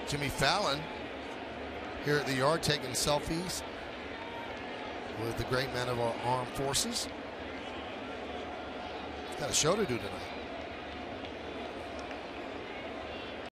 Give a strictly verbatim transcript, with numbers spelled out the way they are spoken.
Jimmy Fallon here at the yard taking selfies with the great men of our armed forces. He's got a show to do tonight.